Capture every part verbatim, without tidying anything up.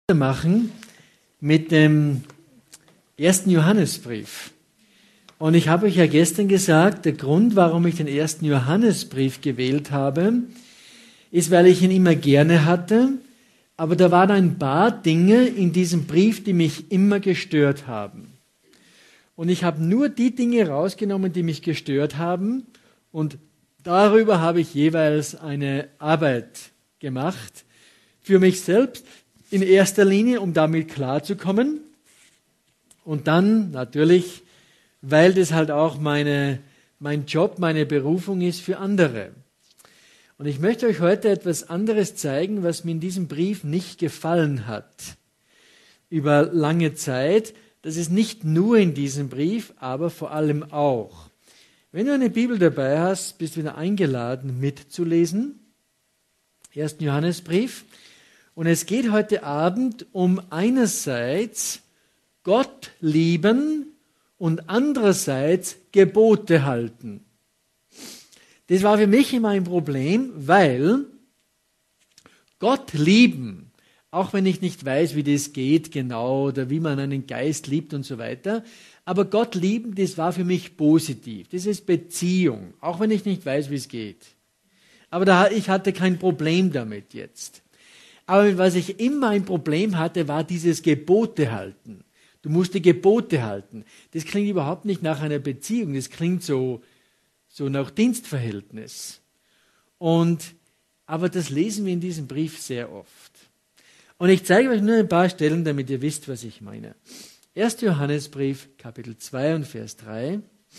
Machen mit dem ersten Johannesbrief. Und ich habe euch ja gestern gesagt, der Grund, warum ich den ersten Johannesbrief gewählt habe, ist, weil ich ihn immer gerne hatte, aber da waren ein paar Dinge in diesem Brief, die mich immer gestört haben. Und ich habe nur die Dinge rausgenommen, die mich gestört haben, und darüber habe ich jeweils eine Arbeit gemacht, für mich selbst, in erster Linie, um damit klarzukommen, und dann natürlich, weil das halt auch meine, mein Job, meine Berufung ist für andere. Und ich möchte euch heute etwas anderes zeigen, was mir in diesem Brief nicht gefallen hat. Über lange Zeit, das ist nicht nur in diesem Brief, aber vor allem auch. Wenn du eine Bibel dabei hast, bist du wieder eingeladen mitzulesen. ersten Johannesbrief. Und es geht heute Abend um einerseits Gott lieben und andererseits Gebote halten. Das war für mich immer ein Problem, weil Gott lieben, auch wenn ich nicht weiß, wie das geht genau oder wie man einen Geist liebt und so weiter, aber Gott lieben, das war für mich positiv. Das ist Beziehung, auch wenn ich nicht weiß, wie es geht. Aber da, ich hatte kein Problem damit jetzt. Aber was ich immer ein Problem hatte, war dieses Gebote halten. Du musst die Gebote halten. Das klingt überhaupt nicht nach einer Beziehung, das klingt so, so nach Dienstverhältnis. Und, aber das lesen wir in diesem Brief sehr oft. Und ich zeige euch nur ein paar Stellen, damit ihr wisst, was ich meine. erster Johannesbrief, Kapitel zwei und Vers drei.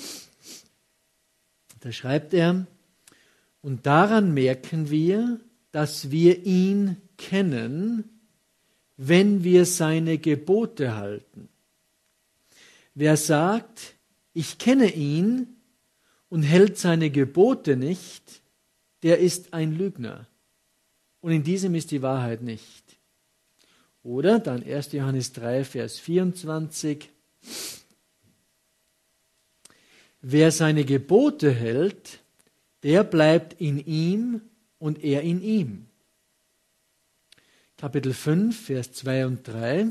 Da schreibt er: Und daran merken wir, dass wir ihn kennen, wenn wir seine Gebote halten. Wer sagt, ich kenne ihn und hält seine Gebote nicht, der ist ein Lügner. Und in diesem ist die Wahrheit nicht. Oder dann erster Johannes drei, Vers vierundzwanzig. Wer seine Gebote hält, der bleibt in ihm und er in ihm. Kapitel fünf, Vers zwei und drei.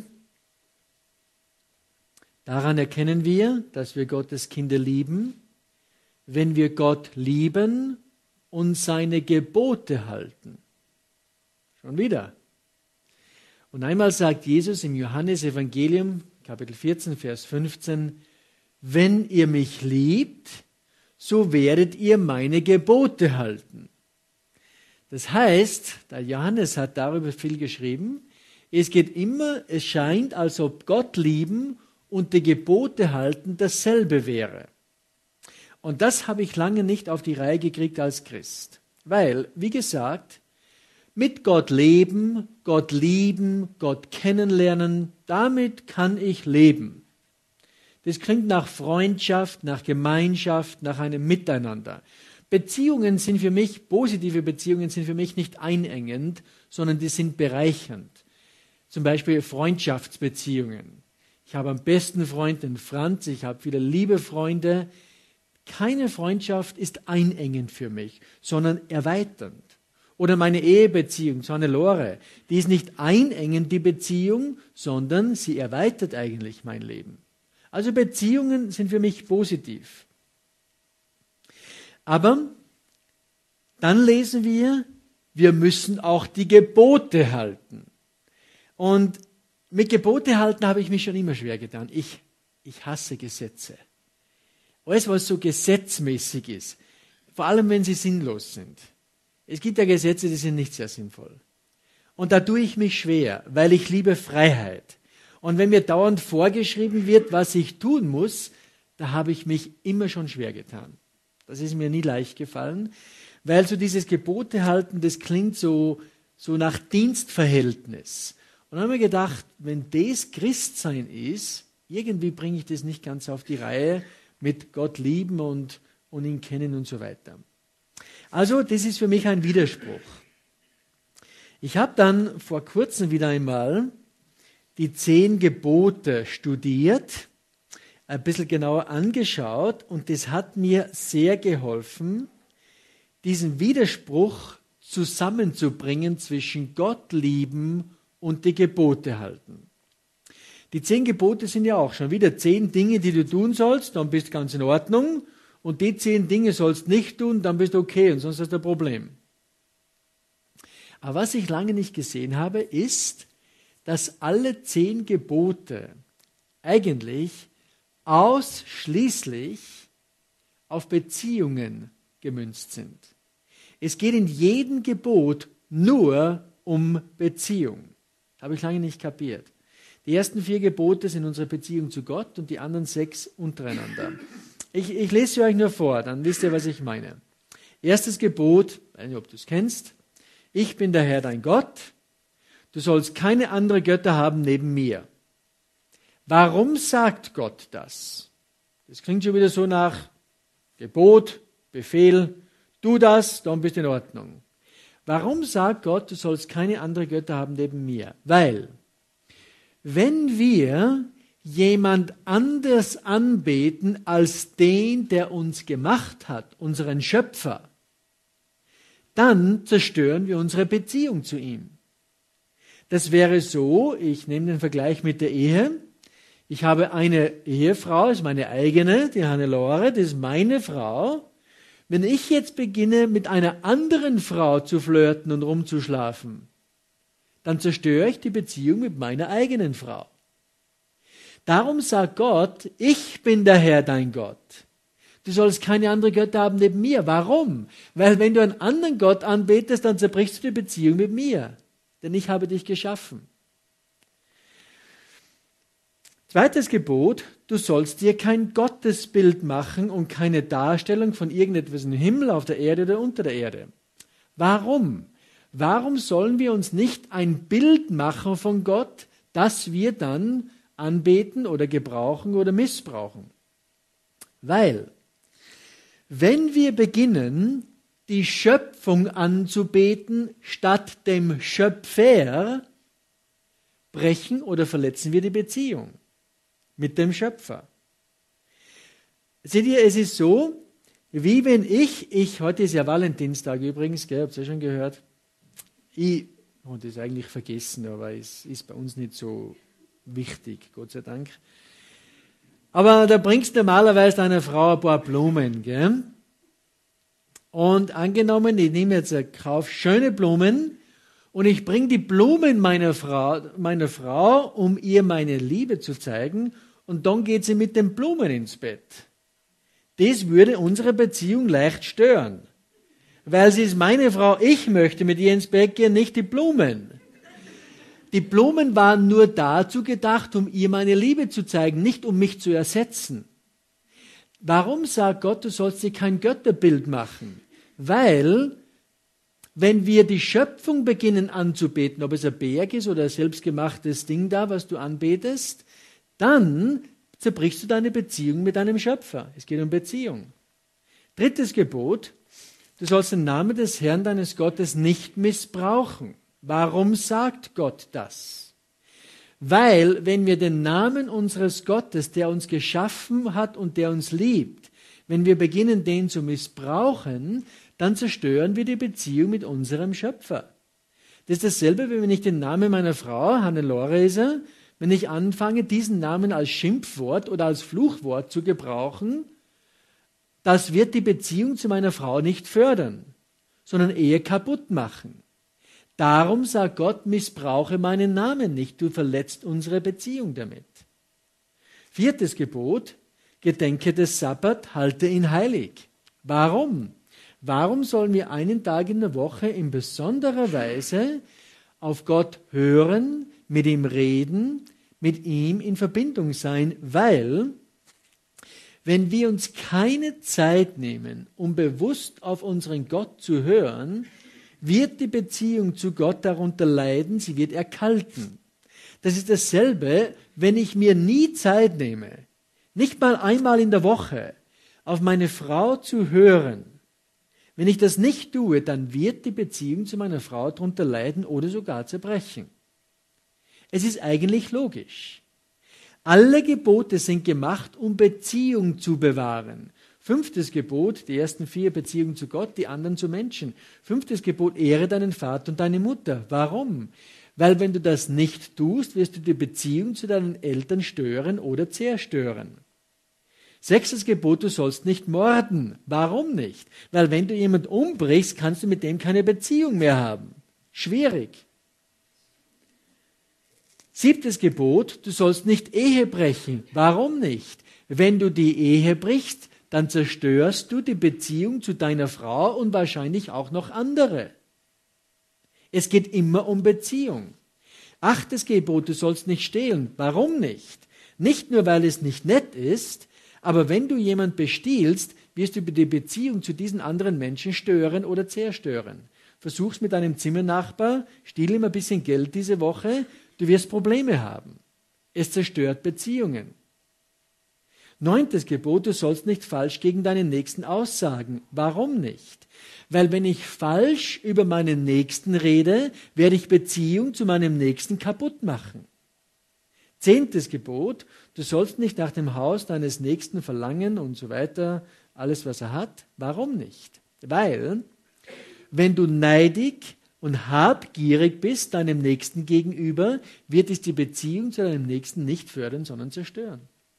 Daran erkennen wir, dass wir Gottes Kinder lieben, wenn wir Gott lieben und seine Gebote halten. Schon wieder. Und einmal sagt Jesus im Johannesevangelium, Kapitel vierzehn, Vers fünfzehn, wenn ihr mich liebt, so werdet ihr meine Gebote halten. Das heißt, der Johannes hat darüber viel geschrieben, es geht immer, es scheint, als ob Gott lieben und die Gebote halten dasselbe wäre. Und das habe ich lange nicht auf die Reihe gekriegt als Christ. Weil, wie gesagt, mit Gott leben, Gott lieben, Gott kennenlernen, damit kann ich leben. Das klingt nach Freundschaft, nach Gemeinschaft, nach einem Miteinander. Beziehungen sind für mich, positive Beziehungen sind für mich nicht einengend, sondern die sind bereichernd. Zum Beispiel Freundschaftsbeziehungen. Ich habe einen besten Freund, den Franz, ich habe viele liebe Freunde. Keine Freundschaft ist einengend für mich, sondern erweiternd. Oder meine Ehebeziehung zu Hannelore, die ist nicht einengend, die Beziehung, sondern sie erweitert eigentlich mein Leben. Also Beziehungen sind für mich positiv. Aber dann lesen wir, wir müssen auch die Gebote halten. Und mit Gebote halten habe ich mich schon immer schwer getan. Ich, ich hasse Gesetze. Alles, was so gesetzmäßig ist, vor allem wenn sie sinnlos sind. Es gibt ja Gesetze, die sind nicht sehr sinnvoll. Und da tue ich mich schwer, weil ich liebe Freiheit. Und wenn mir dauernd vorgeschrieben wird, was ich tun muss, da habe ich mich immer schon schwer getan. Das ist mir nie leicht gefallen, weil so dieses Gebote halten, das klingt so, so nach Dienstverhältnis. Und dann habe ich mir gedacht, wenn das Christsein ist, irgendwie bringe ich das nicht ganz auf die Reihe mit Gott lieben und, und ihn kennen und so weiter. Also das ist für mich ein Widerspruch. Ich habe dann vor kurzem wieder einmal die zehn Gebote studiert, ein bisschen genauer angeschaut, und das hat mir sehr geholfen, diesen Widerspruch zusammenzubringen zwischen Gott lieben und die Gebote halten. Die zehn Gebote sind ja auch schon wieder zehn Dinge, die du tun sollst, dann bist du ganz in Ordnung. Und die zehn Dinge sollst nicht tun, dann bist du okay und sonst hast du ein Problem. Aber was ich lange nicht gesehen habe, ist, dass alle zehn Gebote eigentlich ausschließlich auf Beziehungen gemünzt sind. Es geht in jedem Gebot nur um Beziehung. Habe ich lange nicht kapiert. Die ersten vier Gebote sind unsere Beziehung zu Gott und die anderen sechs untereinander. Ich, ich lese sie euch nur vor, dann wisst ihr, was ich meine. Erstes Gebot, ich weiß nicht, ob du es kennst. Ich bin der Herr, dein Gott. Du sollst keine andere Götter haben neben mir. Warum sagt Gott das? Das klingt schon wieder so nach Gebot, Befehl. Tu das, dann bist du in Ordnung. Warum sagt Gott, du sollst keine andere Götter haben neben mir? Weil, wenn wir jemand anders anbeten als den, der uns gemacht hat, unseren Schöpfer, dann zerstören wir unsere Beziehung zu ihm. Das wäre so, ich nehme den Vergleich mit der Ehe. Ich habe eine Ehefrau, das ist meine eigene, die Hannelore, das ist meine Frau. Wenn ich jetzt beginne, mit einer anderen Frau zu flirten und rumzuschlafen, dann zerstöre ich die Beziehung mit meiner eigenen Frau. Darum sagt Gott, ich bin der Herr, dein Gott. Du sollst keine andere Götter haben neben mir. Warum? Weil wenn du einen anderen Gott anbetest, dann zerbrichst du die Beziehung mit mir. Denn ich habe dich geschaffen. Zweites Gebot, du sollst dir kein Gottesbild machen und keine Darstellung von irgendetwas im Himmel, auf der Erde oder unter der Erde. Warum? Warum sollen wir uns nicht ein Bild machen von Gott, das wir dann anbeten oder gebrauchen oder missbrauchen? Weil, wenn wir beginnen, die Schöpfung anzubeten statt dem Schöpfer, brechen oder verletzen wir die Beziehung mit dem Schöpfer. Seht ihr, es ist so, wie wenn ich, ich, heute ist ja Valentinstag übrigens, gell, habt ihr schon gehört? Ich, und das ist eigentlich vergessen, aber es ist bei uns nicht so wichtig, Gott sei Dank. Aber da bringst du normalerweise deiner Frau ein paar Blumen, gell? Und angenommen, ich nehme jetzt einen Kauf schöne Blumen und ich bringe die Blumen meiner Frau, meiner Frau, um ihr meine Liebe zu zeigen, und dann geht sie mit den Blumen ins Bett. Das würde unsere Beziehung leicht stören. Weil sie ist meine Frau, ich möchte mit ihr ins Bett gehen, nicht die Blumen. Die Blumen waren nur dazu gedacht, um ihr meine Liebe zu zeigen, nicht um mich zu ersetzen. Warum sagt Gott, du sollst dir kein Götterbild machen? Weil, wenn wir die Schöpfung beginnen anzubeten, ob es ein Berg ist oder ein selbstgemachtes Ding da, was du anbetest, dann zerbrichst du deine Beziehung mit deinem Schöpfer. Es geht um Beziehung. Drittes Gebot, du sollst den Namen des Herrn deines Gottes nicht missbrauchen. Warum sagt Gott das? Weil, wenn wir den Namen unseres Gottes, der uns geschaffen hat und der uns liebt, wenn wir beginnen, den zu missbrauchen, dann zerstören wir die Beziehung mit unserem Schöpfer. Das ist dasselbe, wie wenn ich den Namen meiner Frau, Hannelore ist er, wenn ich anfange, diesen Namen als Schimpfwort oder als Fluchwort zu gebrauchen, das wird die Beziehung zu meiner Frau nicht fördern, sondern eher kaputt machen. Darum sagt Gott, missbrauche meinen Namen nicht, du verletzt unsere Beziehung damit. Viertes Gebot, gedenke des Sabbat, halte ihn heilig. Warum? Warum sollen wir einen Tag in der Woche in besonderer Weise auf Gott hören, mit ihm reden, mit ihm in Verbindung sein? Weil, wenn wir uns keine Zeit nehmen, um bewusst auf unseren Gott zu hören, wird die Beziehung zu Gott darunter leiden, sie wird erkalten. Das ist dasselbe, wenn ich mir nie Zeit nehme, nicht mal einmal in der Woche, auf meine Frau zu hören. Wenn ich das nicht tue, dann wird die Beziehung zu meiner Frau darunter leiden oder sogar zerbrechen. Es ist eigentlich logisch. Alle Gebote sind gemacht, um Beziehung zu bewahren. Fünftes Gebot, die ersten vier Beziehungen zu Gott, die anderen zu Menschen. Fünftes Gebot, ehre deinen Vater und deine Mutter. Warum? Weil wenn du das nicht tust, wirst du die Beziehung zu deinen Eltern stören oder zerstören. Sechstes Gebot, du sollst nicht morden. Warum nicht? Weil wenn du jemanden umbrichst, kannst du mit dem keine Beziehung mehr haben. Schwierig. Siebtes Gebot, du sollst nicht Ehe brechen. Warum nicht? Wenn du die Ehe brichst, dann zerstörst du die Beziehung zu deiner Frau und wahrscheinlich auch noch andere. Es geht immer um Beziehung. Achtes Gebot, du sollst nicht stehlen. Warum nicht? Nicht nur, weil es nicht nett ist, aber wenn du jemand bestiehlst, wirst du die Beziehung zu diesen anderen Menschen stören oder zerstören. Versuch's mit deinem Zimmernachbar, stiehl ihm ein bisschen Geld diese Woche, du wirst Probleme haben. Es zerstört Beziehungen. Neuntes Gebot, du sollst nicht falsch gegen deinen Nächsten aussagen. Warum nicht? Weil wenn ich falsch über meinen Nächsten rede, werde ich Beziehung zu meinem Nächsten kaputt machen. Zehntes Gebot, du sollst nicht nach dem Haus deines Nächsten verlangen und so weiter, alles was er hat. Warum nicht? Weil, wenn du neidig und habgierig bist deinem Nächsten gegenüber, wird es die Beziehung zu deinem Nächsten nicht fördern, sondern zerstören.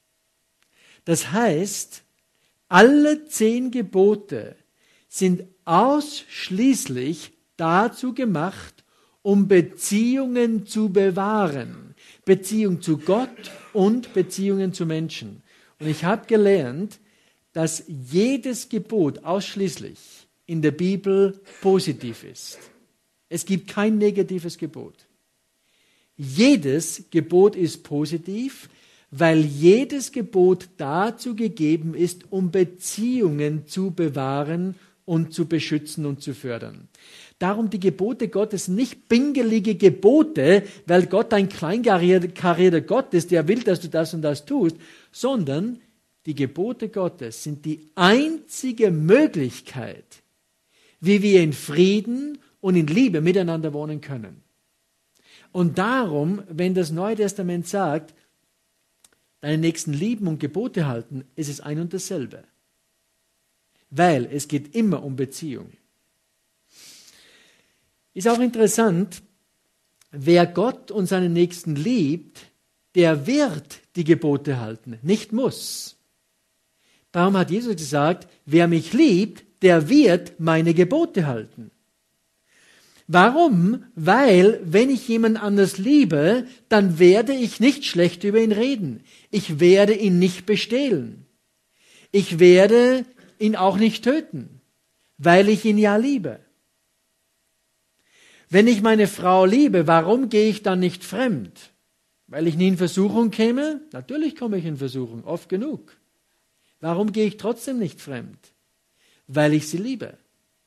Das heißt, alle zehn Gebote sind ausschließlich dazu gemacht, um Beziehungen zu bewahren. Beziehung zu Gott und Beziehungen zu Menschen. Und ich habe gelernt, dass jedes Gebot ausschließlich in der Bibel positiv ist. Es gibt kein negatives Gebot. Jedes Gebot ist positiv, weil jedes Gebot dazu gegeben ist, um Beziehungen zu bewahren und zu beschützen und zu fördern. Darum die Gebote Gottes nicht bingelige Gebote, weil Gott ein kleinkarierter Gott ist, der will, dass du das und das tust, sondern die Gebote Gottes sind die einzige Möglichkeit, wie wir in Frieden und in Liebe miteinander wohnen können. Und darum, wenn das Neue Testament sagt, deinen Nächsten lieben und Gebote halten, ist es ein und dasselbe. Weil es geht immer um Beziehung. Ist auch interessant, wer Gott und seinen Nächsten liebt, der wird die Gebote halten, nicht muss. Darum hat Jesus gesagt, wer mich liebt, der wird meine Gebote halten. Warum? Weil, wenn ich jemand anders liebe, dann werde ich nicht schlecht über ihn reden. Ich werde ihn nicht bestehlen. Ich werde ihn auch nicht töten, weil ich ihn ja liebe. Wenn ich meine Frau liebe, warum gehe ich dann nicht fremd? Weil ich nie in Versuchung käme? Natürlich komme ich in Versuchung, oft genug. Warum gehe ich trotzdem nicht fremd? Weil ich sie liebe.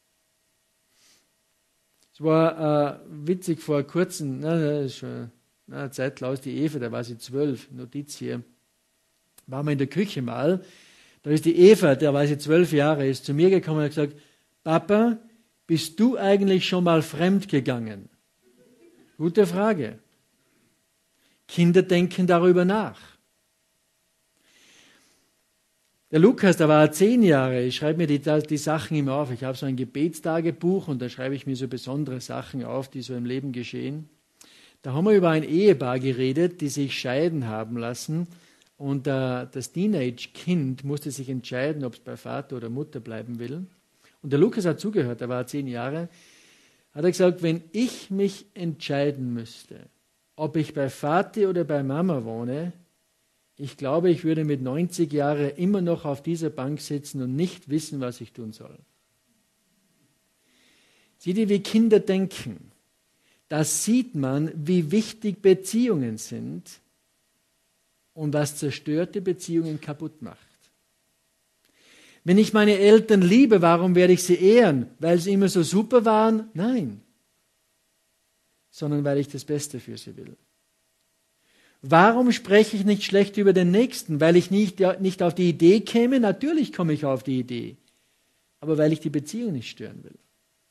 Es war äh, witzig vor kurzem, na, das ist schon eine Zeit aus die Eva, da war sie zwölf, Notiz hier, waren wir in der Küche mal, da ist die Eva, der war sie zwölf Jahre, ist zu mir gekommen und hat gesagt, Papa, bist du eigentlich schon mal fremd gegangen? Gute Frage. Kinder denken darüber nach. Der Lukas, da war er zehn Jahre, ich schreibe mir die, die Sachen immer auf. Ich habe so ein Gebetstagebuch und da schreibe ich mir so besondere Sachen auf, die so im Leben geschehen. Da haben wir über ein Ehepaar geredet, die sich scheiden haben lassen und äh, das Teenage-Kind musste sich entscheiden, ob es bei Vater oder Mutter bleiben will. Und der Lukas hat zugehört, er war zehn Jahre, hat er gesagt, wenn ich mich entscheiden müsste, ob ich bei Vati oder bei Mama wohne, ich glaube, ich würde mit neunzig Jahren immer noch auf dieser Bank sitzen und nicht wissen, was ich tun soll. Seht ihr, wie Kinder denken? Da sieht man, wie wichtig Beziehungen sind und was zerstörte Beziehungen kaputt macht. Wenn ich meine Eltern liebe, warum werde ich sie ehren? Weil sie immer so super waren? Nein. Sondern weil ich das Beste für sie will. Warum spreche ich nicht schlecht über den Nächsten? Weil ich nicht, nicht auf die Idee käme? Natürlich komme ich auf die Idee. Aber weil ich die Beziehung nicht stören will.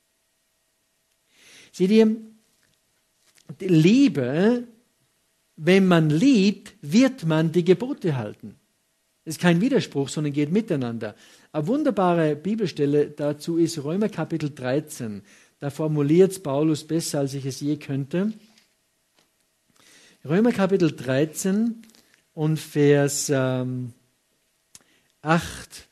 Seht ihr, die Liebe, wenn man liebt, wird man die Gebote halten. Das ist kein Widerspruch, sondern geht miteinander. Eine wunderbare Bibelstelle dazu ist Römer Kapitel dreizehn. Da formuliert es Paulus besser, als ich es je könnte. Römer Kapitel dreizehn und Vers ähm, acht.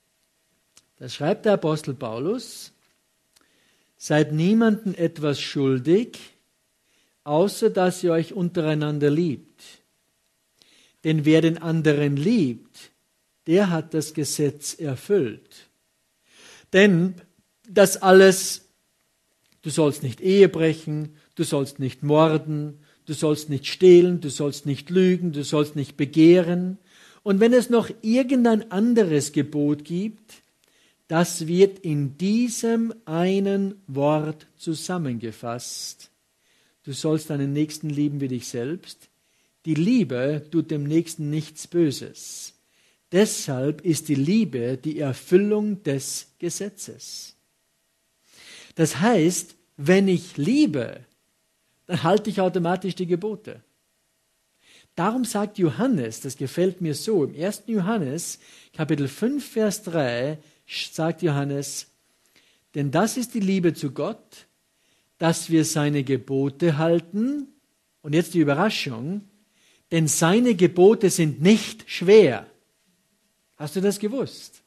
Da schreibt der Apostel Paulus: Seid niemandem etwas schuldig, außer dass ihr euch untereinander liebt. Denn wer den anderen liebt, der hat das Gesetz erfüllt. Denn das alles, du sollst nicht Ehe brechen, du sollst nicht morden, du sollst nicht stehlen, du sollst nicht lügen, du sollst nicht begehren. Und wenn es noch irgendein anderes Gebot gibt, das wird in diesem einen Wort zusammengefasst. Du sollst deinen Nächsten lieben wie dich selbst. Die Liebe tut dem Nächsten nichts Böses. Deshalb ist die Liebe die Erfüllung des Gesetzes. Das heißt, wenn ich liebe, dann halte ich automatisch die Gebote. Darum sagt Johannes, das gefällt mir so, im ersten Johannes, Kapitel fünf, Vers drei, sagt Johannes: Denn das ist die Liebe zu Gott, dass wir seine Gebote halten. Und jetzt die Überraschung: Denn seine Gebote sind nicht schwer. Hast du das gewusst?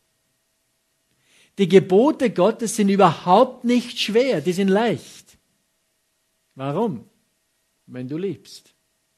Die Gebote Gottes sind überhaupt nicht schwer, die sind leicht. Warum? Wenn du liebst.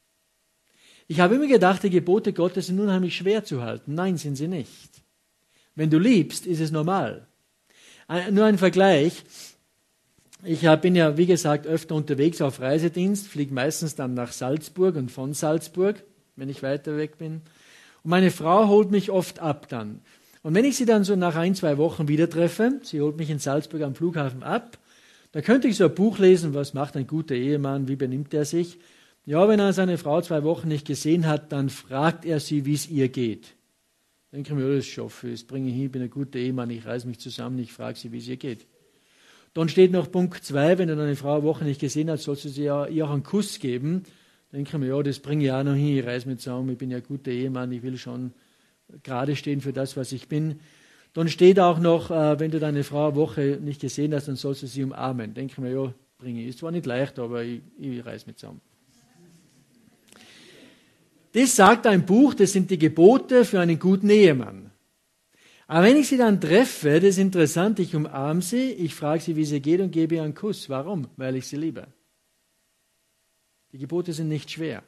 Ich habe immer gedacht, die Gebote Gottes sind unheimlich schwer zu halten. Nein, sind sie nicht. Wenn du liebst, ist es normal. Nur ein Vergleich. Ich bin ja, wie gesagt, öfter unterwegs auf Reisedienst, fliege meistens dann nach Salzburg und von Salzburg, wenn ich weiter weg bin. Und meine Frau holt mich oft ab dann. Und wenn ich sie dann so nach ein, zwei Wochen wieder treffe, sie holt mich in Salzburg am Flughafen ab, da könnte ich so ein Buch lesen: Was macht ein guter Ehemann, wie benimmt er sich? Ja, wenn er seine Frau zwei Wochen nicht gesehen hat, dann fragt er sie, wie es ihr geht. Dann denke ich mir, ja, das schaffe ich, das bringe ich hin, ich bin ein guter Ehemann, ich reiße mich zusammen, ich frage sie, wie es ihr geht. Dann steht noch Punkt zwei, wenn du deine Frau eine Woche nicht gesehen hast, sollst du sie ja, ihr auch einen Kuss geben. Dann denke ich mir, ja, das bringe ich auch noch hin, ich reiße mich zusammen, ich bin ja ein guter Ehemann, ich will schon gerade stehen für das, was ich bin. Dann steht auch noch, äh, wenn du deine Frau eine Woche nicht gesehen hast, dann sollst du sie umarmen. Dann denke ich mir, ja, bringe ich. Ist zwar nicht leicht, aber ich, ich reiße mich zusammen. Das sagt ein Buch, das sind die Gebote für einen guten Ehemann. Aber wenn ich sie dann treffe, das ist interessant, ich umarme sie, ich frage sie, wie es ihr geht und gebe ihr einen Kuss. Warum? Weil ich sie liebe. Die Gebote sind nicht schwer.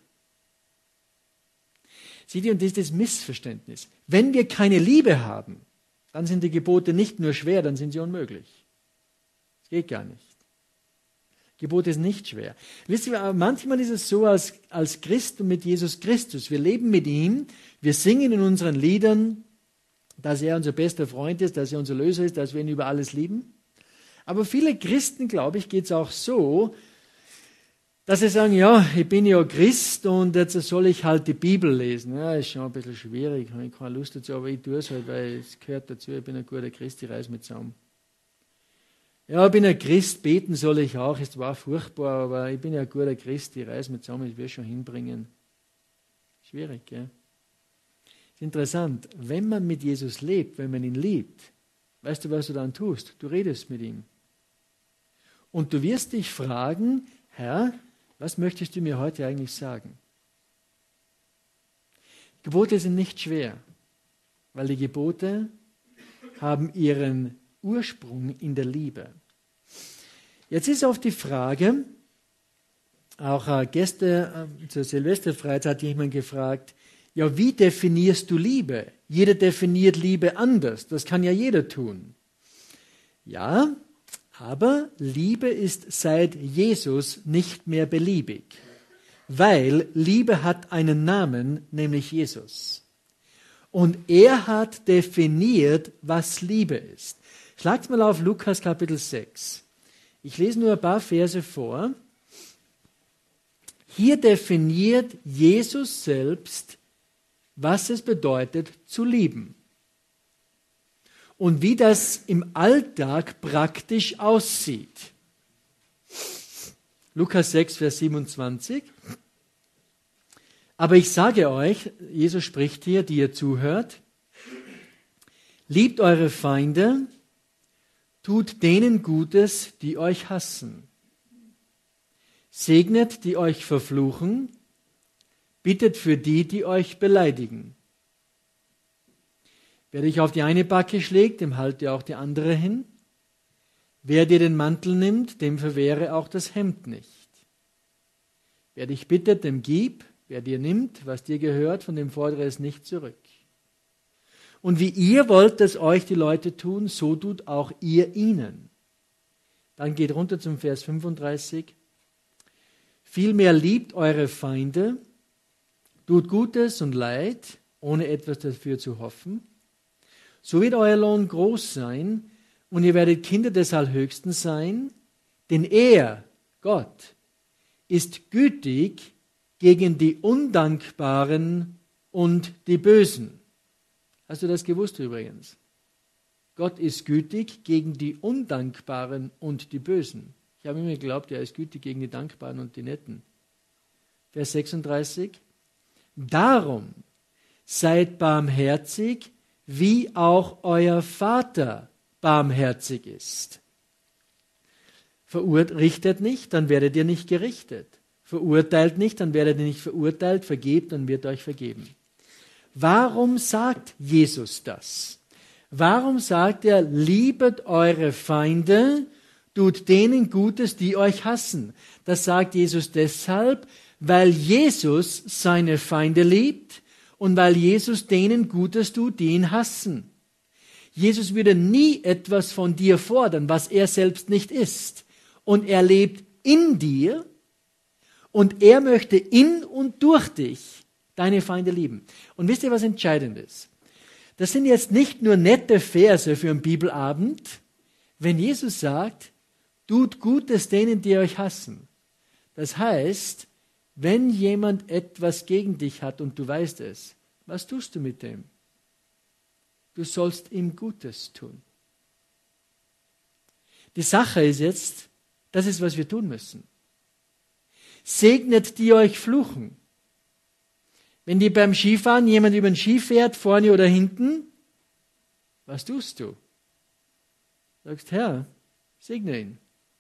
Seht ihr, und das ist das Missverständnis. Wenn wir keine Liebe haben, dann sind die Gebote nicht nur schwer, dann sind sie unmöglich. Das geht gar nicht. Gebote ist nicht schwer. Wisst ihr, manchmal ist es so als, als Christ und mit Jesus Christus. Wir leben mit ihm, wir singen in unseren Liedern, dass er unser bester Freund ist, dass er unser Löser ist, dass wir ihn über alles lieben. Aber viele Christen, glaube ich, geht es auch so, dass sie sagen, ja, ich bin ja Christ und jetzt soll ich halt die Bibel lesen. Ja, ist schon ein bisschen schwierig, habe ich keine Lust dazu, aber ich tue es halt, weil es gehört dazu, ich bin ein guter Christ, ich reiß mich zusammen. Ja, ich bin ein Christ, beten soll ich auch, ist zwar furchtbar, aber ich bin ja ein guter Christ, ich reiß mich zusammen, ich will schon hinbringen. Schwierig, gell? Ist interessant, wenn man mit Jesus lebt, wenn man ihn liebt, weißt du, was du dann tust? Du redest mit ihm. Und du wirst dich fragen, Herr, was möchtest du mir heute eigentlich sagen? Gebote sind nicht schwer, weil die Gebote haben ihren Ursprung in der Liebe. Jetzt ist oft die Frage, auch äh, gestern äh, zur Silvesterfreizeit hat jemand gefragt, ja, wie definierst du Liebe? Jeder definiert Liebe anders, das kann ja jeder tun. Ja, aber Liebe ist seit Jesus nicht mehr beliebig, weil Liebe hat einen Namen, nämlich Jesus. Und er hat definiert, was Liebe ist. Schlagt mal auf Lukas Kapitel sechs. Ich lese nur ein paar Verse vor. Hier definiert Jesus selbst, was es bedeutet, zu lieben. Und wie das im Alltag praktisch aussieht. Lukas sechs, Vers siebenundzwanzig. Aber ich sage euch, Jesus spricht hier, die ihr zuhört, liebt eure Feinde, tut denen Gutes, die euch hassen. Segnet, die euch verfluchen Bittet für die, die euch beleidigen. Wer dich auf die eine Backe schlägt, dem halte auch die andere hin. Wer dir den Mantel nimmt, dem verwehre auch das Hemd nicht. Wer dich bittet, dem gib. Wer dir nimmt, was dir gehört, von dem fordere es nicht zurück. Und wie ihr wollt, dass euch die Leute tun, so tut auch ihr ihnen. Dann geht runter zum Vers fünfunddreißig. Vielmehr liebt eure Feinde, tut Gutes und Leid, ohne etwas dafür zu hoffen. So wird euer Lohn groß sein und ihr werdet Kinder des Allhöchsten sein, denn er, Gott, ist gütig gegen die Undankbaren und die Bösen. Hast du das gewusst übrigens? Gott ist gütig gegen die Undankbaren und die Bösen. Ich habe immer geglaubt, er ist gütig gegen die Dankbaren und die Netten. Vers sechsunddreißig. Darum seid barmherzig, wie auch euer Vater barmherzig ist. Verurteilt nicht, dann werdet ihr nicht gerichtet. Verurteilt nicht, dann werdet ihr nicht verurteilt. Vergebt, dann wird euch vergeben. Warum sagt Jesus das? Warum sagt er, liebet eure Feinde, tut denen Gutes, die euch hassen? Das sagt Jesus deshalb, weil Jesus seine Feinde liebt und weil Jesus denen Gutes tut, die ihn hassen. Jesus würde nie etwas von dir fordern, was er selbst nicht ist. Und er lebt in dir und er möchte in und durch dich deine Feinde lieben. Und wisst ihr, was entscheidend ist? Das sind jetzt nicht nur nette Verse für einen Bibelabend, wenn Jesus sagt, tut Gutes denen, die euch hassen. Das heißt, wenn jemand etwas gegen dich hat und du weißt es, was tust du mit dem? Du sollst ihm Gutes tun. Die Sache ist jetzt, das ist, was wir tun müssen. Segnet, die euch fluchen. Wenn dir beim Skifahren jemand über den Ski fährt, vorne oder hinten, was tust du? Sagst, Herr, segne ihn.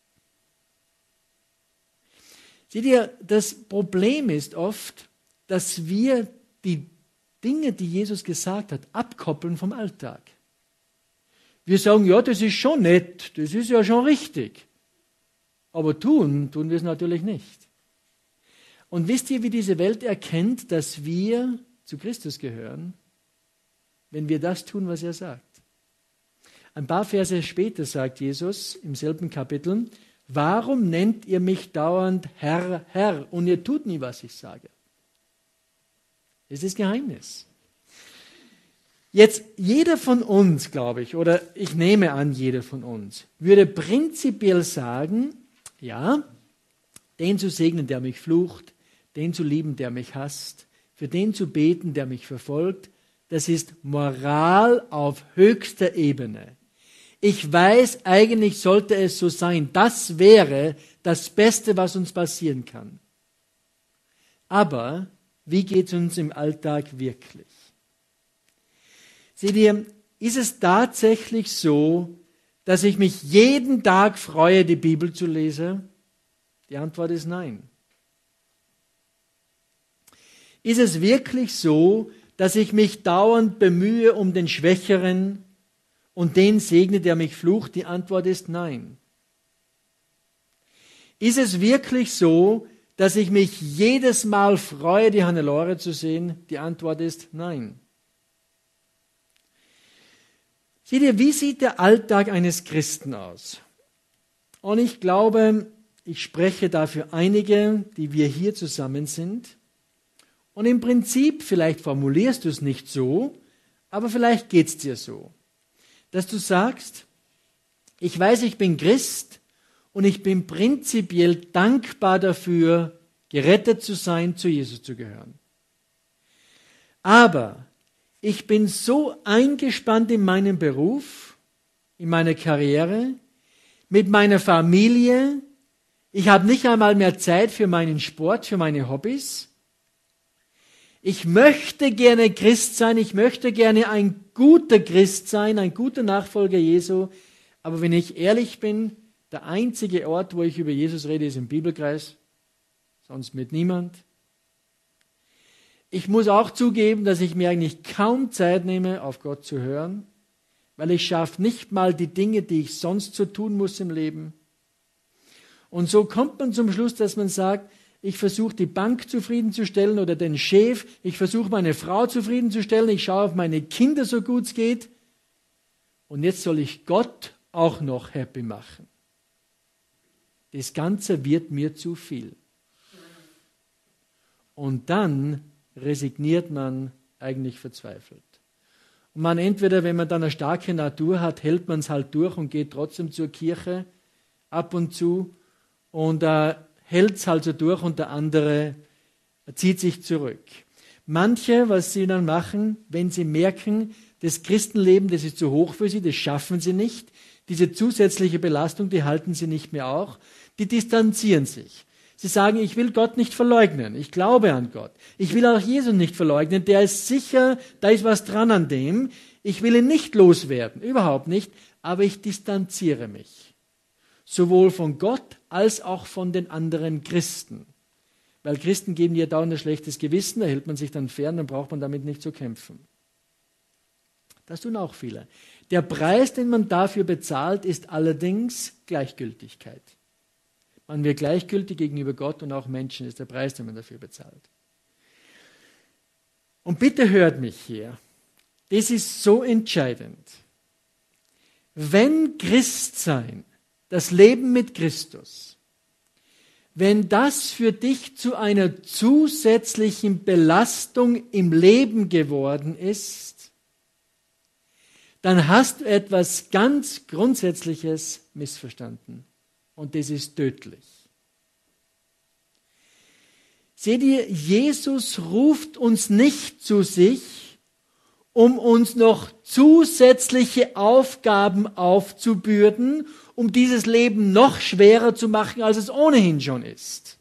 Seht ihr, das Problem ist oft, dass wir die Dinge, die Jesus gesagt hat, abkoppeln vom Alltag. Wir sagen, ja, das ist schon nett, das ist ja schon richtig. Aber tun, tun wir es natürlich nicht. Und wisst ihr, wie diese Welt erkennt, dass wir zu Christus gehören? Wenn wir das tun, was er sagt. Ein paar Verse später sagt Jesus im selben Kapitel, warum nennt ihr mich dauernd Herr, Herr und ihr tut nie, was ich sage? Das ist das Geheimnis. Jetzt, jeder von uns, glaube ich, oder ich nehme an, jeder von uns, würde prinzipiell sagen, ja, den zu segnen, der mich flucht, den zu lieben, der mich hasst, für den zu beten, der mich verfolgt, das ist Moral auf höchster Ebene. Ich weiß, eigentlich sollte es so sein. Das wäre das Beste, was uns passieren kann. Aber wie geht es uns im Alltag wirklich? Seht ihr, ist es tatsächlich so, dass ich mich jeden Tag freue, die Bibel zu lesen? Die Antwort ist nein. Ist es wirklich so, dass ich mich dauernd bemühe um den Schwächeren und den segne, der mich flucht? Die Antwort ist nein. Ist es wirklich so, dass ich mich jedes Mal freue, die Hannelore zu sehen? Die Antwort ist nein. Seht ihr, wie sieht der Alltag eines Christen aus? Und ich glaube, ich spreche dafür einige, die wir hier zusammen sind. Und im Prinzip, vielleicht formulierst du es nicht so, aber vielleicht geht es dir so, dass du sagst, ich weiß, ich bin Christ und ich bin prinzipiell dankbar dafür, gerettet zu sein, zu Jesus zu gehören. Aber ich bin so eingespannt in meinem Beruf, in meiner Karriere, mit meiner Familie, ich habe nicht einmal mehr Zeit für meinen Sport, für meine Hobbys. Ich möchte gerne Christ sein, ich möchte gerne ein guter Christ sein, ein guter Nachfolger Jesu. Aber wenn ich ehrlich bin, der einzige Ort, wo ich über Jesus rede, ist im Bibelkreis, sonst mit niemand. Ich muss auch zugeben, dass ich mir eigentlich kaum Zeit nehme, auf Gott zu hören, weil ich schaffe nicht mal die Dinge, die ich sonst so tun muss im Leben. Und so kommt man zum Schluss, dass man sagt, ich versuche die Bank zufriedenzustellen oder den Chef, ich versuche meine Frau zufriedenzustellen, ich schaue auf meine Kinder, so gut es geht. Und jetzt soll ich Gott auch noch happy machen. Das Ganze wird mir zu viel. Und dann resigniert man eigentlich verzweifelt. Und man entweder, wenn man dann eine starke Natur hat, hält man es halt durch und geht trotzdem zur Kirche ab und zu und äh, hält es halt so durch und der andere zieht sich zurück. Manche, was sie dann machen, wenn sie merken, das Christenleben, das ist zu hoch für sie, das schaffen sie nicht, diese zusätzliche Belastung, die halten sie nicht mehr auch, die distanzieren sich. Sie sagen, ich will Gott nicht verleugnen, ich glaube an Gott. Ich will auch Jesus nicht verleugnen, der ist sicher, da ist was dran an dem. Ich will ihn nicht loswerden, überhaupt nicht, aber ich distanziere mich. Sowohl von Gott als auch von den anderen Christen. Weil Christen geben ja dauernd ein schlechtes Gewissen, da hält man sich dann fern, dann braucht man damit nicht zu kämpfen. Das tun auch viele. Der Preis, den man dafür bezahlt, ist allerdings Gleichgültigkeit. Man wird gleichgültig gegenüber Gott und auch Menschen, ist der Preis, den man dafür bezahlt. Und bitte hört mich hier, das ist so entscheidend. Wenn Christsein, das Leben mit Christus, wenn das für dich zu einer zusätzlichen Belastung im Leben geworden ist, dann hast du etwas ganz Grundsätzliches missverstanden. Und das ist tödlich. Seht ihr, Jesus ruft uns nicht zu sich, um uns noch zusätzliche Aufgaben aufzubürden, um dieses Leben noch schwerer zu machen, als es ohnehin schon ist.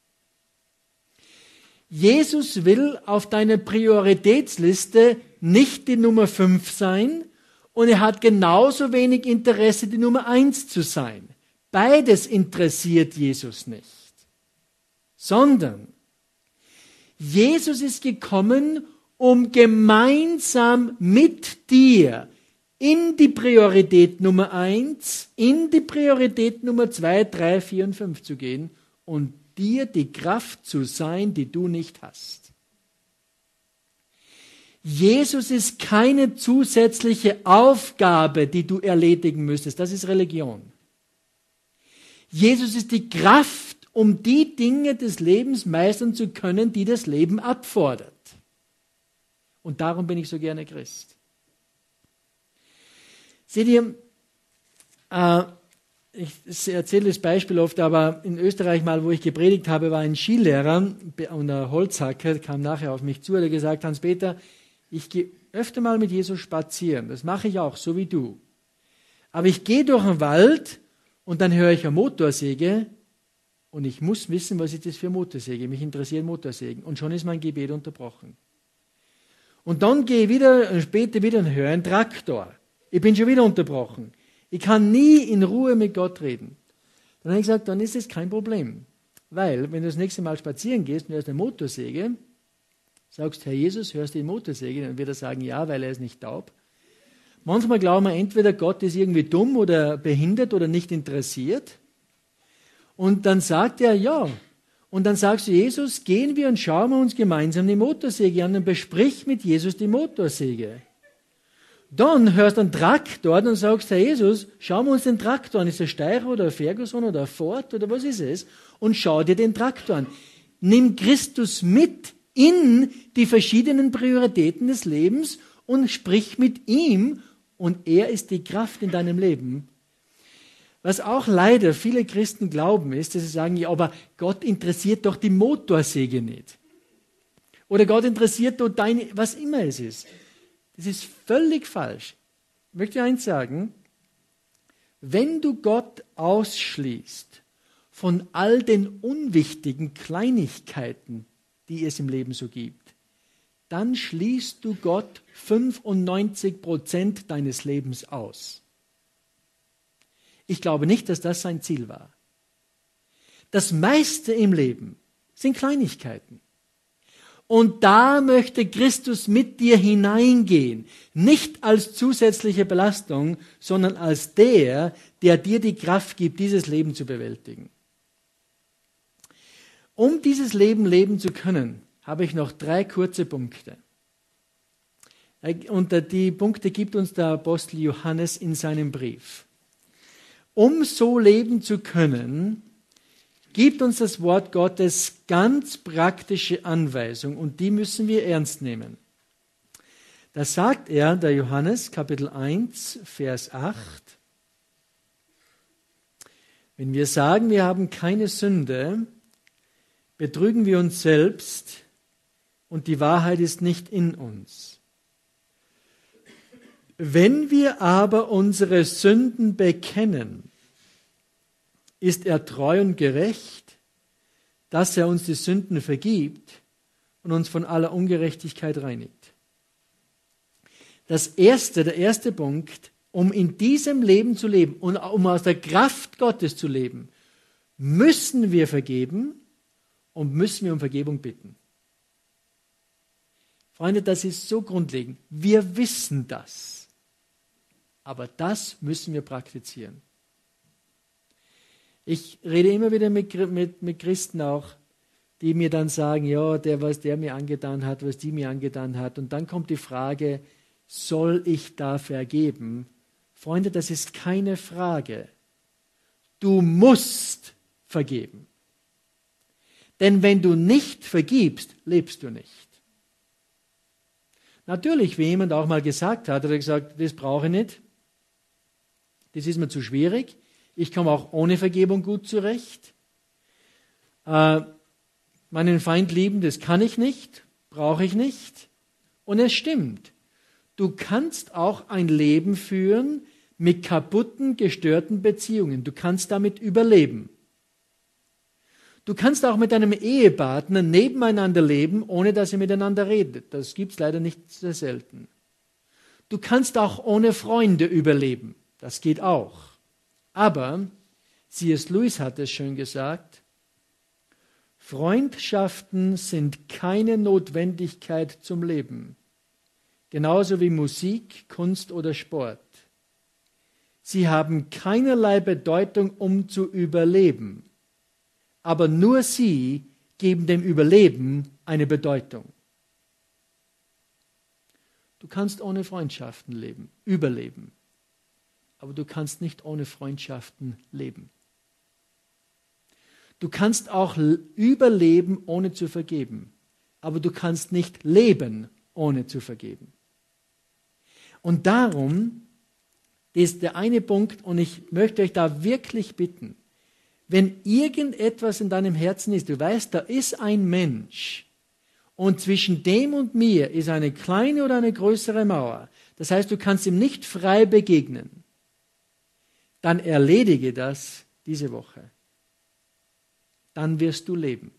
Jesus will auf deiner Prioritätsliste nicht die Nummer fünf sein und er hat genauso wenig Interesse, die Nummer eins zu sein. Beides interessiert Jesus nicht, sondern Jesus ist gekommen, um gemeinsam mit dir in die Priorität Nummer eins, in die Priorität Nummer zwei, drei, vier und fünf zu gehen und dir die Kraft zu sein, die du nicht hast. Jesus ist keine zusätzliche Aufgabe, die du erledigen müsstest. Das ist Religion. Jesus ist die Kraft, um die Dinge des Lebens meistern zu können, die das Leben abfordert. Und darum bin ich so gerne Christ. Seht ihr, äh, ich erzähle das Beispiel oft, aber in Österreich mal, wo ich gepredigt habe, war ein Skilehrer und ein Holzhacker, kam nachher auf mich zu, der gesagt, Hans-Peter, ich gehe öfter mal mit Jesus spazieren, das mache ich auch, so wie du. Aber ich gehe durch den Wald und dann höre ich eine Motorsäge und ich muss wissen, was ist das für eine Motorsäge. Mich interessieren Motorsägen. Und schon ist mein Gebet unterbrochen. Und dann gehe ich wieder, später wieder und höre einen Traktor. Ich bin schon wieder unterbrochen. Ich kann nie in Ruhe mit Gott reden. Dann habe ich gesagt, dann ist es kein Problem. Weil, wenn du das nächste Mal spazieren gehst und hörst eine Motorsäge, sagst, Herr Jesus, hörst du die Motorsäge? Dann wird er sagen, ja, weil er ist nicht taub. Manchmal glauben wir entweder, Gott ist irgendwie dumm oder behindert oder nicht interessiert. Und dann sagt er, ja. Und dann sagst du, Jesus, gehen wir und schauen wir uns gemeinsam die Motorsäge an und besprich mit Jesus die Motorsäge. Dann hörst du einen Traktor und sagst, Herr Jesus, schauen wir uns den Traktor an. Ist er Steyr oder ein Ferguson oder ein Ford oder was ist es? Und schau dir den Traktor an. Nimm Christus mit in die verschiedenen Prioritäten des Lebens und sprich mit ihm. Und er ist die Kraft in deinem Leben. Was auch leider viele Christen glauben, ist, dass sie sagen, ja, aber Gott interessiert doch die Motorsäge nicht. Oder Gott interessiert doch deine, was immer es ist. Das ist völlig falsch. Ich möchte eins sagen, wenn du Gott ausschließt von all den unwichtigen Kleinigkeiten, die es im Leben so gibt, dann schließt du Gott fünfundneunzig Prozent deines Lebens aus. Ich glaube nicht, dass das sein Ziel war. Das meiste im Leben sind Kleinigkeiten. Und da möchte Christus mit dir hineingehen. Nicht als zusätzliche Belastung, sondern als der, der dir die Kraft gibt, dieses Leben zu bewältigen. Um dieses Leben leben zu können, habe ich noch drei kurze Punkte. Und die Punkte gibt uns der Apostel Johannes in seinem Brief. Um so leben zu können, gibt uns das Wort Gottes ganz praktische Anweisung und die müssen wir ernst nehmen. Da sagt er, der Johannes, Kapitel eins, Vers acht, wenn wir sagen, wir haben keine Sünde, betrügen wir uns selbst und die Wahrheit ist nicht in uns. Wenn wir aber unsere Sünden bekennen, ist er treu und gerecht, dass er uns die Sünden vergibt und uns von aller Ungerechtigkeit reinigt. Das erste, der erste Punkt, um in diesem Leben zu leben und um aus der Kraft Gottes zu leben, müssen wir vergeben und müssen wir um Vergebung bitten. Freunde, das ist so grundlegend. Wir wissen das. Aber das müssen wir praktizieren. Ich rede immer wieder mit, mit, mit Christen auch, die mir dann sagen, ja, der, was der mir angetan hat, was die mir angetan hat. Und dann kommt die Frage, soll ich da vergeben? Freunde, das ist keine Frage. Du musst vergeben. Denn wenn du nicht vergibst, lebst du nicht. Natürlich, wie jemand auch mal gesagt hat, hat er gesagt, das brauche ich nicht. Das ist mir zu schwierig. Ich komme auch ohne Vergebung gut zurecht. Äh, meinen Feind lieben, das kann ich nicht, brauche ich nicht. Und es stimmt. Du kannst auch ein Leben führen mit kaputten, gestörten Beziehungen. Du kannst damit überleben. Du kannst auch mit deinem Ehepartner nebeneinander leben, ohne dass ihr miteinander redet. Das gibt es leider nicht sehr selten. Du kannst auch ohne Freunde überleben. Das geht auch. Aber, C S Lewis hat es schön gesagt, Freundschaften sind keine Notwendigkeit zum Leben. Genauso wie Musik, Kunst oder Sport. Sie haben keinerlei Bedeutung, um zu überleben. Aber nur sie geben dem Überleben eine Bedeutung. Du kannst ohne Freundschaften leben, überleben. Aber du kannst nicht ohne Freundschaften leben. Du kannst auch überleben, ohne zu vergeben. Aber du kannst nicht leben, ohne zu vergeben. Und darum ist der eine Punkt, und ich möchte euch da wirklich bitten, wenn irgendetwas in deinem Herzen ist, du weißt, da ist ein Mensch und zwischen dem und mir ist eine kleine oder eine größere Mauer. Das heißt, du kannst ihm nicht frei begegnen. Dann erledige das diese Woche. Dann wirst du leben.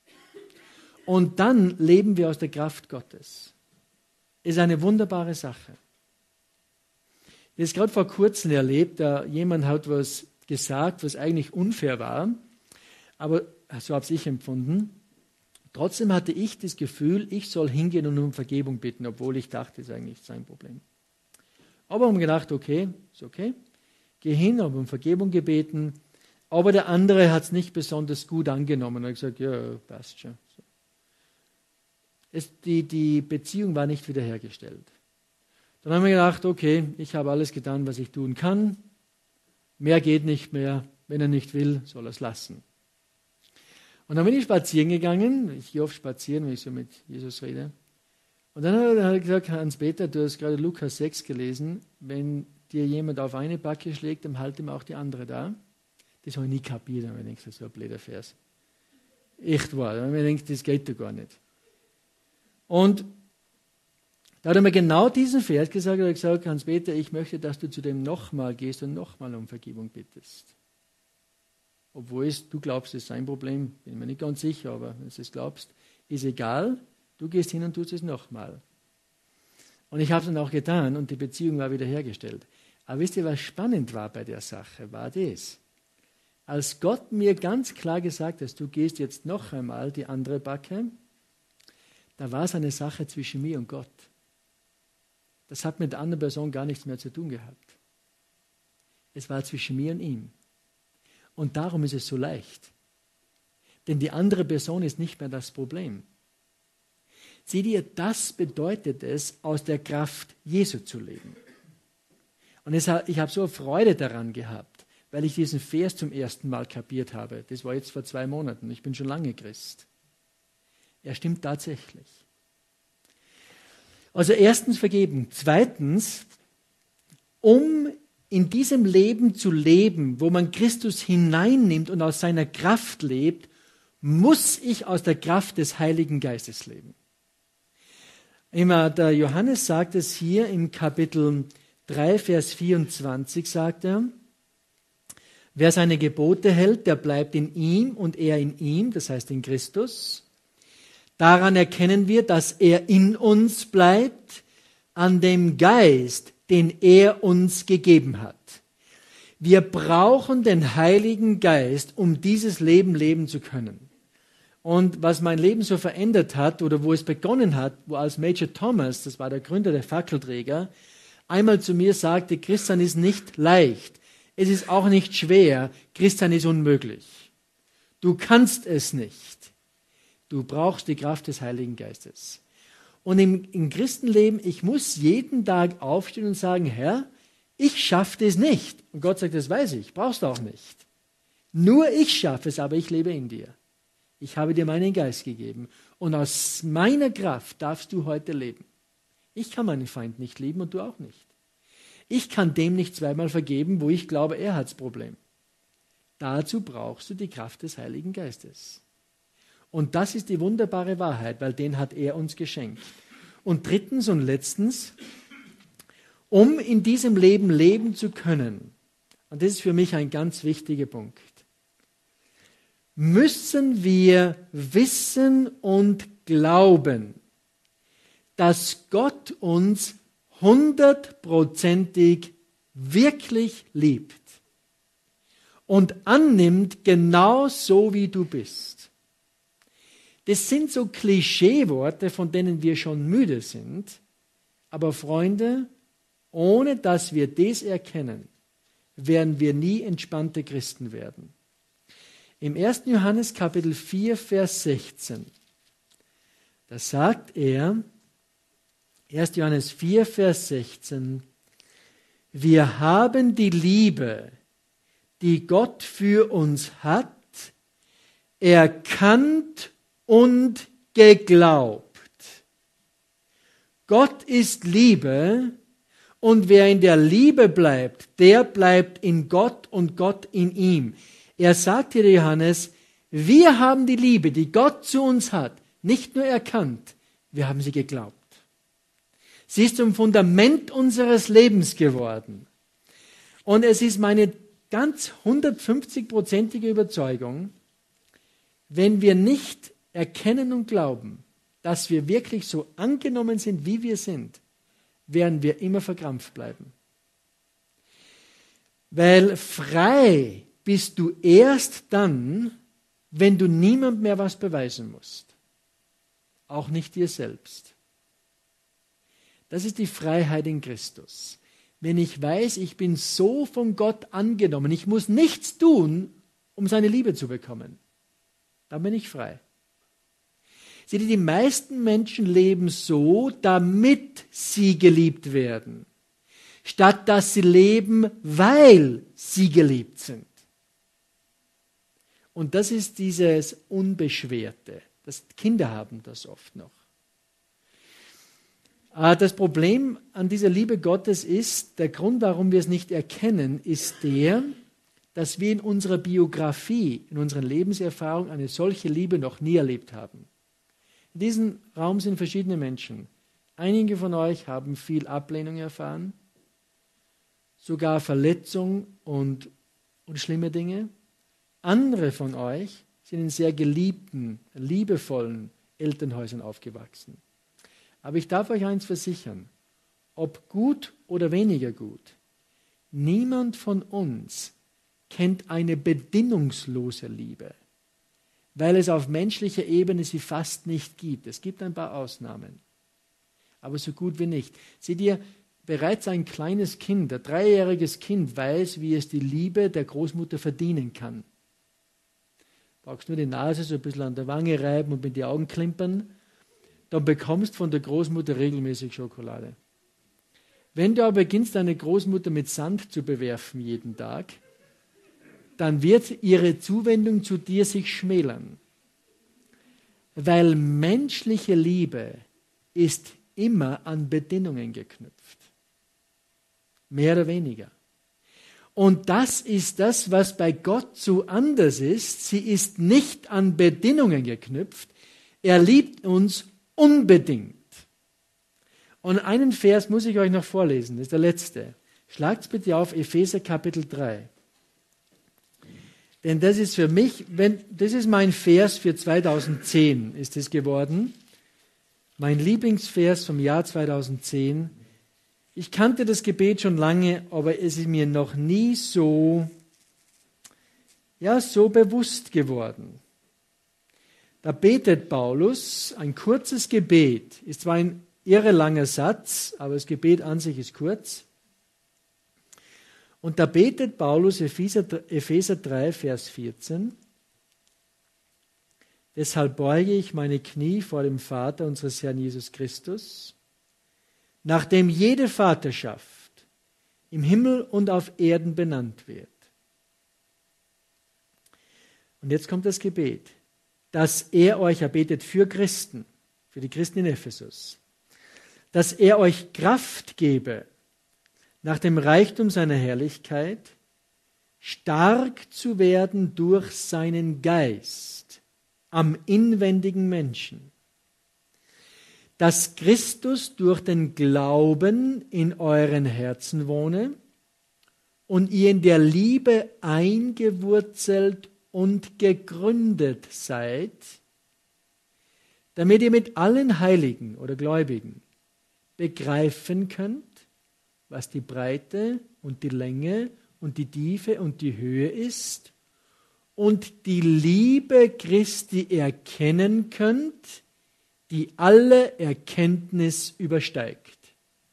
Und dann leben wir aus der Kraft Gottes. Ist eine wunderbare Sache. Ich habe es gerade vor kurzem erlebt, da jemand hat was gesagt, was eigentlich unfair war, aber so habe ich empfunden. Trotzdem hatte ich das Gefühl, ich soll hingehen und um Vergebung bitten, obwohl ich dachte, das ist eigentlich sein Problem. Aber ich habe gedacht, okay, ist okay. Geh hin, habe um Vergebung gebeten, aber der andere hat es nicht besonders gut angenommen. Er hat gesagt, ja, passt schon. So. Es, die, die Beziehung war nicht wiederhergestellt. Dann haben wir gedacht, okay, ich habe alles getan, was ich tun kann. Mehr geht nicht mehr. Wenn er nicht will, soll er es lassen. Und dann bin ich spazieren gegangen. Ich gehe oft spazieren, wenn ich so mit Jesus rede. Und dann hat er gesagt, Hans-Peter, du hast gerade Lukas sechs gelesen. Wenn dir jemand auf eine Backe schlägt, dann halt ihm auch die andere da. Das habe ich nie kapiert. Da habe ich gedacht, das ist so ein blöder Vers. Echt wahr. Da habe ich gedacht, das geht doch gar nicht. Und da hat er mir genau diesen Vers gesagt, er hat gesagt, Hans-Peter, ich möchte, dass du zu dem nochmal gehst und nochmal um Vergebung bittest. Obwohl es, du glaubst, es ist sein Problem, bin ich mir nicht ganz sicher, aber wenn du es glaubst, ist egal, du gehst hin und tust es nochmal. Und ich habe es dann auch getan und die Beziehung war wiederhergestellt. Aber wisst ihr, was spannend war bei der Sache, war das. Als Gott mir ganz klar gesagt hat, du gehst jetzt noch einmal die andere Backe, da war es eine Sache zwischen mir und Gott. Das hat mit der anderen Person gar nichts mehr zu tun gehabt. Es war zwischen mir und ihm. Und darum ist es so leicht. Denn die andere Person ist nicht mehr das Problem. Seht ihr, das bedeutet es, aus der Kraft Jesu zu leben. Und ich habe so Freude daran gehabt, weil ich diesen Vers zum ersten Mal kapiert habe. Das war jetzt vor zwei Monaten. Ich bin schon lange Christ. Er stimmt tatsächlich. Also erstens vergeben. Zweitens, um in diesem Leben zu leben, wo man Christus hineinnimmt und aus seiner Kraft lebt, muss ich aus der Kraft des Heiligen Geistes leben. Immer der Johannes sagt es hier im Kapitel drei, Vers vierundzwanzig, sagt er, wer seine Gebote hält, der bleibt in ihm und er in ihm, das heißt in Christus. Daran erkennen wir, dass er in uns bleibt, an dem Geist, den er uns gegeben hat. Wir brauchen den Heiligen Geist, um dieses Leben leben zu können. Und was mein Leben so verändert hat, oder wo es begonnen hat, wo als Major Thomas, das war der Gründer der Fackelträger, einmal zu mir sagte, Christsein ist nicht leicht, es ist auch nicht schwer, Christsein ist unmöglich. Du kannst es nicht. Du brauchst die Kraft des Heiligen Geistes. Und im, im Christenleben, ich muss jeden Tag aufstehen und sagen, Herr, ich schaffe das nicht. Und Gott sagt, das weiß ich, brauchst du auch nicht. Nur ich schaffe es, aber ich lebe in dir. Ich habe dir meinen Geist gegeben. Und aus meiner Kraft darfst du heute leben. Ich kann meinen Feind nicht lieben und du auch nicht. Ich kann dem nicht zweimal vergeben, wo ich glaube, er hat das Problem. Dazu brauchst du die Kraft des Heiligen Geistes. Und das ist die wunderbare Wahrheit, weil den hat er uns geschenkt. Und drittens und letztens, um in diesem Leben leben zu können, und das ist für mich ein ganz wichtiger Punkt, müssen wir wissen und glauben, dass Gott uns hundertprozentig wirklich liebt und annimmt, genau so wie du bist. Das sind so Klischeeworte, von denen wir schon müde sind, aber Freunde, ohne dass wir das erkennen, werden wir nie entspannte Christen werden. Im ersten Johannes Kapitel vier, Vers sechzehn, da sagt er, erster Johannes vier, Vers sechzehn, wir haben die Liebe, die Gott für uns hat, erkannt und geglaubt. Gott ist Liebe und wer in der Liebe bleibt, der bleibt in Gott und Gott in ihm. Er sagt hier Johannes, wir haben die Liebe, die Gott zu uns hat, nicht nur erkannt, wir haben sie geglaubt. Sie ist zum Fundament unseres Lebens geworden. Und es ist meine ganz hundertfünfzig-prozentige Überzeugung, wenn wir nicht erkennen und glauben, dass wir wirklich so angenommen sind, wie wir sind, werden wir immer verkrampft bleiben. Weil frei bist du erst dann, wenn du niemand mehr was beweisen musst. Auch nicht dir selbst. Das ist die Freiheit in Christus. Wenn ich weiß, ich bin so von Gott angenommen, ich muss nichts tun, um seine Liebe zu bekommen, dann bin ich frei. Seht ihr, die meisten Menschen leben so, damit sie geliebt werden, statt dass sie leben, weil sie geliebt sind. Und das ist dieses Unbeschwerte. Das, Kinder haben das oft noch. Das Problem an dieser Liebe Gottes ist, der Grund, warum wir es nicht erkennen, ist der, dass wir in unserer Biografie, in unserer Lebenserfahrung eine solche Liebe noch nie erlebt haben. In diesem Raum sind verschiedene Menschen. Einige von euch haben viel Ablehnung erfahren, sogar Verletzung und, und schlimme Dinge. Andere von euch sind in sehr geliebten, liebevollen Elternhäusern aufgewachsen. Aber ich darf euch eins versichern, ob gut oder weniger gut, niemand von uns kennt eine bedingungslose Liebe. weil es auf menschlicher Ebene sie fast nicht gibt. Es gibt ein paar Ausnahmen, aber so gut wie nicht. Seht ihr, bereits ein kleines Kind, ein dreijähriges Kind weiß, wie es die Liebe der Großmutter verdienen kann. Du brauchst nur die Nase so ein bisschen an der Wange reiben und mit den Augen klimpern, dann bekommst von der Großmutter regelmäßig Schokolade. Wenn du aber beginnst, deine Großmutter mit Sand zu bewerfen jeden Tag, dann wird ihre Zuwendung zu dir sich schmälern. Weil menschliche Liebe ist immer an Bedingungen geknüpft. Mehr oder weniger. Und das ist das, was bei Gott so anders ist. Sie ist nicht an Bedingungen geknüpft. Er liebt uns unbedingt. Und einen Vers muss ich euch noch vorlesen, das ist der letzte. Schlagt bitte auf Epheser Kapitel drei. Denn das ist für mich, wenn, das ist mein Vers für zweitausendzehn, ist es geworden. Mein Lieblingsvers vom Jahr zweitausendzehn. Ich kannte das Gebet schon lange, aber es ist mir noch nie so, ja, so bewusst geworden. Da betet Paulus ein kurzes Gebet, ist zwar ein irre langer Satz, aber das Gebet an sich ist kurz. Und da betet Paulus Epheser, Epheser drei, Vers vierzehn. Deshalb beuge ich meine Knie vor dem Vater unseres Herrn Jesus Christus, nachdem jede Vaterschaft im Himmel und auf Erden benannt wird. Und jetzt kommt das Gebet, dass er euch, er betet für Christen, für die Christen in Ephesus, dass er euch Kraft gebe, nach dem Reichtum seiner Herrlichkeit, stark zu werden durch seinen Geist am inwendigen Menschen, dass Christus durch den Glauben in euren Herzen wohne und ihr in der Liebe eingewurzelt und gegründet seid, damit ihr mit allen Heiligen oder Gläubigen begreifen könnt, was die Breite und die Länge und die Tiefe und die Höhe ist und die Liebe Christi erkennen könnt, die alle Erkenntnis übersteigt.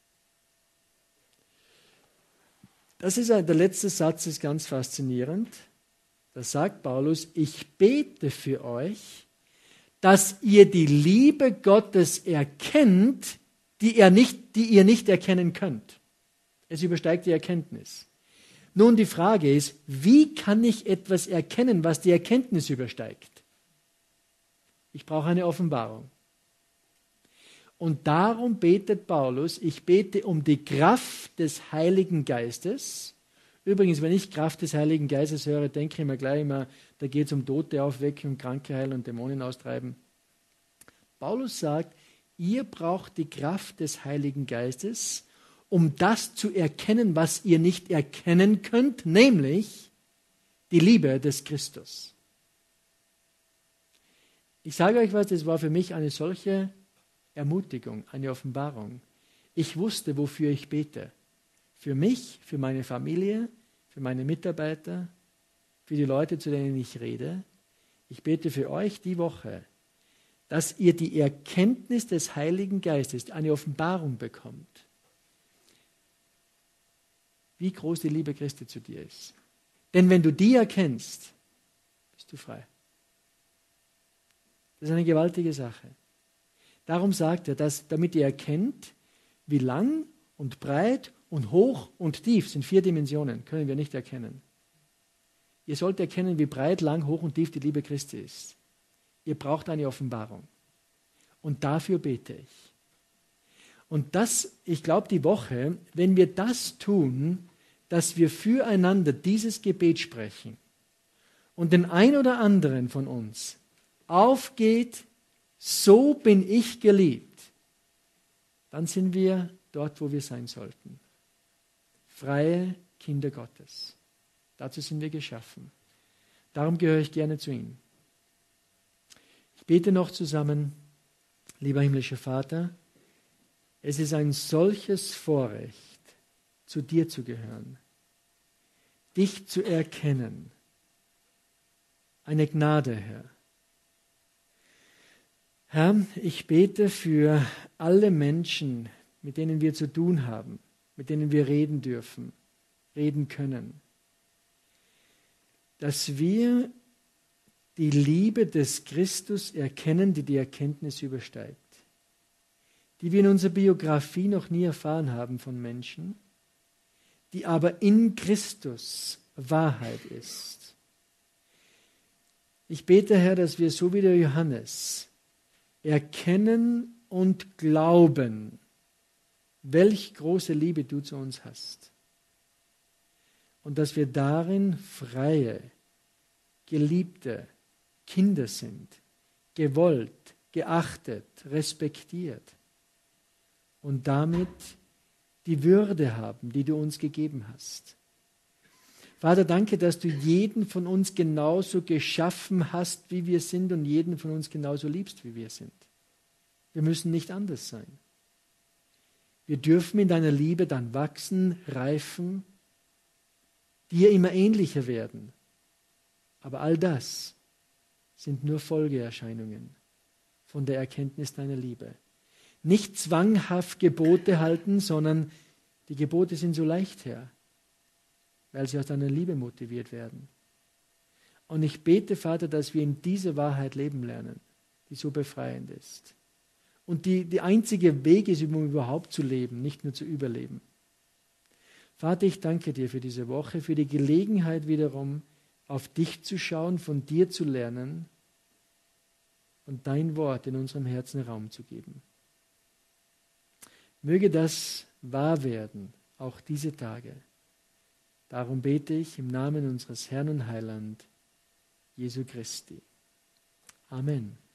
Das ist ein, der letzte Satz ist ganz faszinierend. Da sagt Paulus, ich bete für euch, dass ihr die Liebe Gottes erkennt, die, er nicht, die ihr nicht erkennen könnt. Es übersteigt die Erkenntnis. Nun, die Frage ist, wie kann ich etwas erkennen, was die Erkenntnis übersteigt? Ich brauche eine Offenbarung. Und darum betet Paulus, ich bete um die Kraft des Heiligen Geistes. Übrigens, wenn ich Kraft des Heiligen Geistes höre, denke ich mir gleich immer, da geht es um Tote aufwecken und Kranke heilen und Dämonen austreiben. Paulus sagt, ihr braucht die Kraft des Heiligen Geistes, um das zu erkennen, was ihr nicht erkennen könnt, nämlich die Liebe des Christus. Ich sage euch was, das war für mich eine solche Ermutigung, eine Offenbarung. Ich wusste, wofür ich bete. Für mich, für meine Familie, für meine Mitarbeiter, für die Leute, zu denen ich rede. Ich bete für euch die Woche, dass ihr die Erkenntnis des Heiligen Geistes, eine Offenbarung bekommt, wie groß die Liebe Christi zu dir ist. Denn wenn du die erkennst, bist du frei. Das ist eine gewaltige Sache. Darum sagt er, dass, damit ihr erkennt, wie lang und breit und hoch und tief sind vier Dimensionen, können wir nicht erkennen. Ihr sollt erkennen, wie breit, lang, hoch und tief die Liebe Christi ist. Ihr braucht eine Offenbarung. Und dafür bete ich. Und das, ich glaube, die Woche, wenn wir das tun, dass wir füreinander dieses Gebet sprechen und den ein oder anderen von uns aufgeht, so bin ich geliebt, dann sind wir dort, wo wir sein sollten. Freie Kinder Gottes. Dazu sind wir geschaffen. Darum gehöre ich gerne zu ihm. Ich bete noch zusammen, lieber himmlischer Vater, es ist ein solches Vorrecht, zu dir zu gehören, dich zu erkennen. Eine Gnade, Herr. Herr, ich bete für alle Menschen, mit denen wir zu tun haben, mit denen wir reden dürfen, reden können, dass wir die Liebe des Christus erkennen, die die Erkenntnis übersteigt, die wir in unserer Biografie noch nie erfahren haben von Menschen, die aber in Christus Wahrheit ist. Ich bete, Herr, dass wir so wie der Johannes erkennen und glauben, welch große Liebe du zu uns hast. Und dass wir darin freie, geliebte Kinder sind, gewollt, geachtet, respektiert und damit die Würde haben, die du uns gegeben hast. Vater, danke, dass du jeden von uns genauso geschaffen hast, wie wir sind und jeden von uns genauso liebst, wie wir sind. Wir müssen nicht anders sein. Wir dürfen in deiner Liebe dann wachsen, reifen, dir immer ähnlicher werden. Aber all das sind nur Folgeerscheinungen von der Erkenntnis deiner Liebe. Nicht zwanghaft Gebote halten, sondern die Gebote sind so leicht, Herr, weil sie aus deiner Liebe motiviert werden. Und ich bete, Vater, dass wir in dieser Wahrheit leben lernen, die so befreiend ist. Und die, die einzige Weg ist, um überhaupt zu leben, nicht nur zu überleben. Vater, ich danke dir für diese Woche, für die Gelegenheit wiederum, auf dich zu schauen, von dir zu lernen und dein Wort in unserem Herzen Raum zu geben. Möge das wahr werden, auch diese Tage. Darum bete ich im Namen unseres Herrn und Heiland, Jesu Christi. Amen.